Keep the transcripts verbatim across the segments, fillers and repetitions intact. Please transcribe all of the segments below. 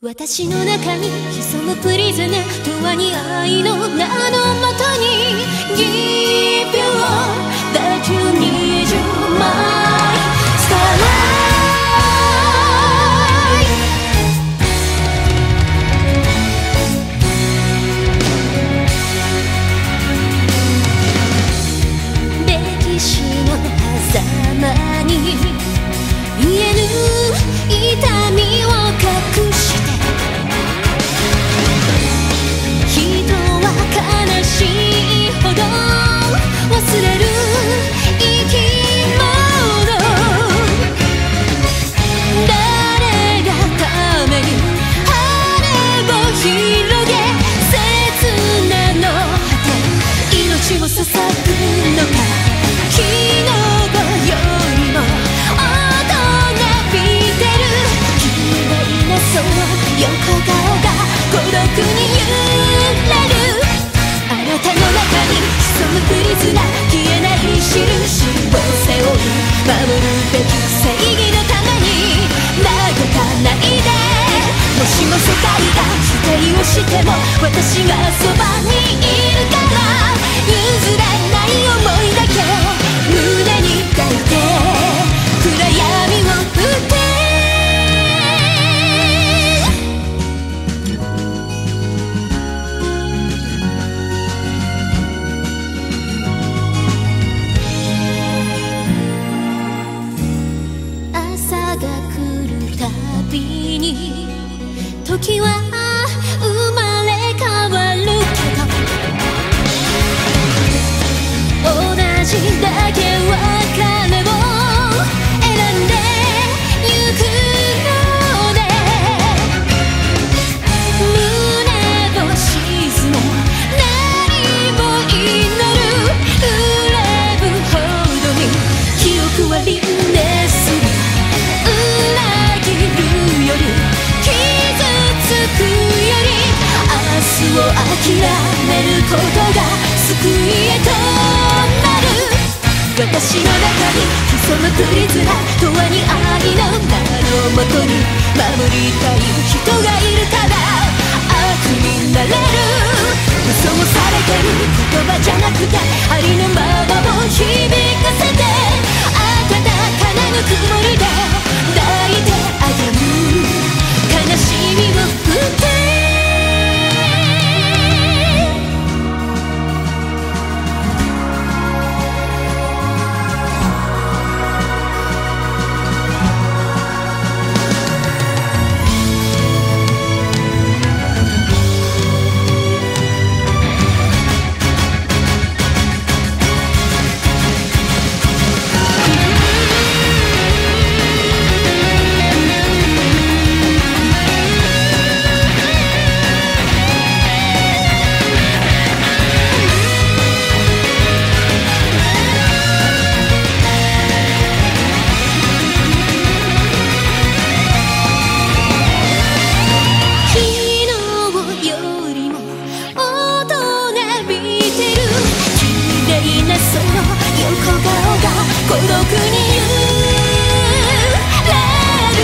私の中に潜むプリズナー永遠に愛の名のもとに Give you all that you need you my starlight 歴史の狭間に言えぬ痛みを隠して忘れる生き物誰がために羽を広げ刹那の果て命を捧ぐのか昨日よりも大人びてる綺麗なその横顔が孤独に揺れるあなたの中に潜むプリズナー消えない印を背負い守るべき正義のために嘆かないでもしも世界が否定をしても私がそばにいるから譲らない想いだけ胸に抱いて暗闇を打って時は生まれ変わるけど同じだけ別れを選んでゆくので胸を沈め何を祈る憂うほどに記憶は輪廻する裏切るよりより明日を諦めることが救いへとなる私の中に潜むプリズナー永遠に愛の名のもとに守りたい人がいるから悪になれる嘘をされてる言葉じゃなくてありのままを響かせて温かなぬくもりで抱いてあげる悲しみを振って孤独に揺れる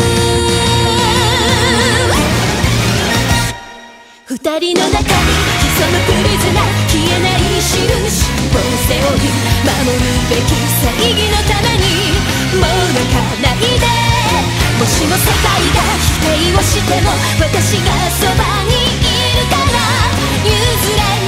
二人の中に潜むプリズナー消えない印を背負い守るべき正義のためにもう泣かないでもしも世界が否定をしても私がそばにいるから譲らない